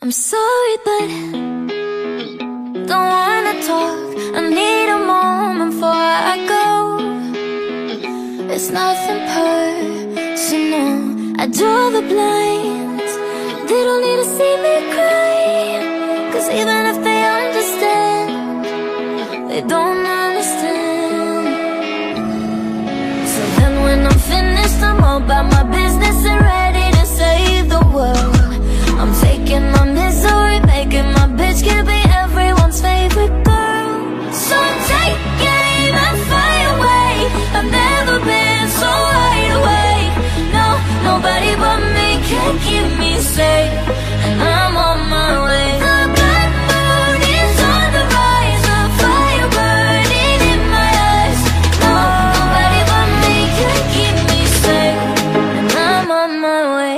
I'm sorry, but don't wanna talk. I need a moment before I go. It's nothing personal. I draw the blinds. They don't need to see me cry, 'cause even if they understand, they don't understand. So then when I'm finished, I'm all about my business and ready to save the world. I'm taking my misery, making my bitch can be everyone's favorite girl. So take aim and fly away. I've never been so wide awake. No, nobody but me can keep me safe, and I'm on my way. The black moon is on the rise, a fire burning in my eyes. No, nobody but me can keep me safe, and I'm on my way.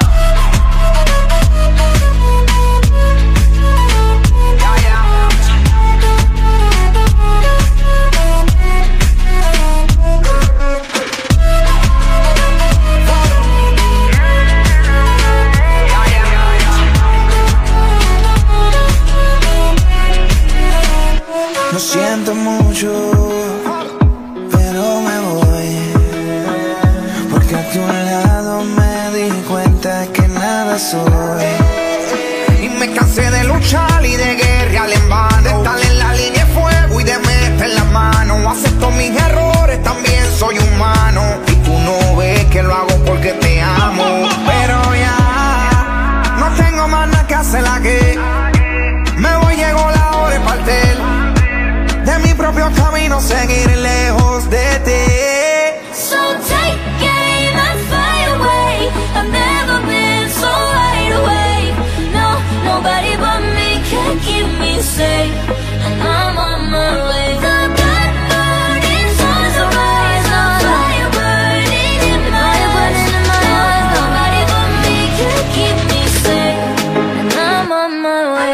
Lo siento mucho, pero me voy, porque a tu lado me di cuenta que nada soy. Y me cansé de luchar y de guerrear en vano, de estar en la línea de fuego y de meter la mano. Acepto mis errores, también soy humano, y tú no ves que lo hago porque te amo. Pero ya no tengo más nada que hacer aquí. Me voy, llegó la hora de partir de mi propio camino, seguir lejos de ti. So take aim and fly away. I've never been so wide awake. No, nobody but me can keep me safe, and I'm on my way. The black moon is on the rise, a fire burning in my eyes. Nobody but me can keep me safe, and I'm on my way.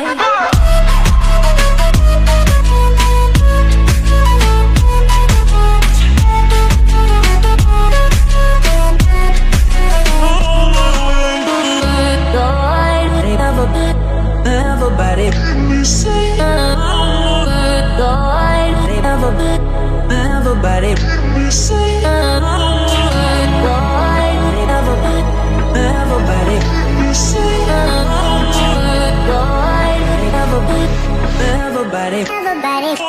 Everybody, everybody, everybody, everybody.